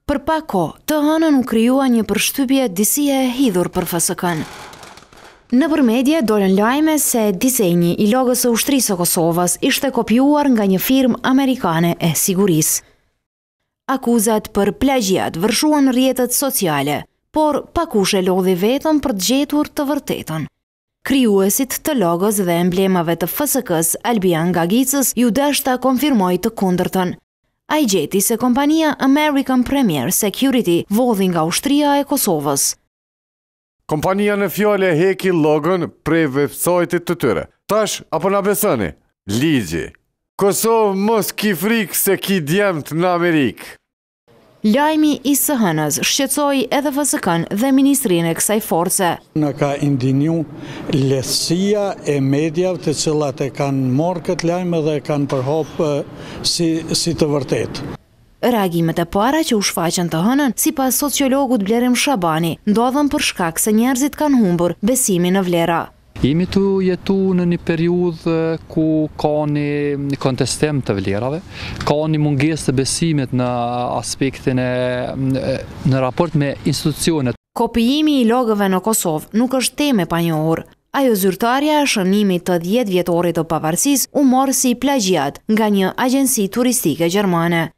Për pak kohë, të hënën u krijua një përshtypje disia e hidhur për FSK-n. Nëpër media dolën lajme se disenji i logës së ushtrisë së Kosovës ishte kopjuar nga një firmë amerikane e sigurisë. Akuzat për plagjiat vërshuan në rrjetet sociale, por pakush e lodhi vetëm për të gjetur të vërtetën. Krijuesit të logos dhe emblemave të FSK-s, Albian Gagicës, ju dashta konfirmoi të kundërtën. Ai gjeti se kompania American Premier Security vodhi nga ushtria e Kosovës. Kompania në fjale heki logon prej websajtit të tyre. Tash, apo na besoni? Ligji. Kosovë mos ki frikë se ki djemt në Amerikë. Lajmi i së hënës shqetësoi edhe FSK-n dhe ministrinë e kësaj force. Në ka indinju lehtësia e mediave të cilat e kanë marrë këtë lajmë dhe e kanë përhapë si të vërtet. Reagimet e para që u shfaqën të hënën, sipas sociologut Blerim Shabani, ndodhen për shkak se njerëzit kanë humbur besimin në vlera. Jemi të jetu në një periudhë ku ka një kontestim të vlerave, ka një mungesë të besimit në aspektin në raport me institucionet. Kopijimi i logëve në Kosovë nuk është temë e panjohur. Ajo zyrtarja e shënimit të 10 vjetorit të pavarësisë u morë si plagjiat nga një agjenci turistike gjermane.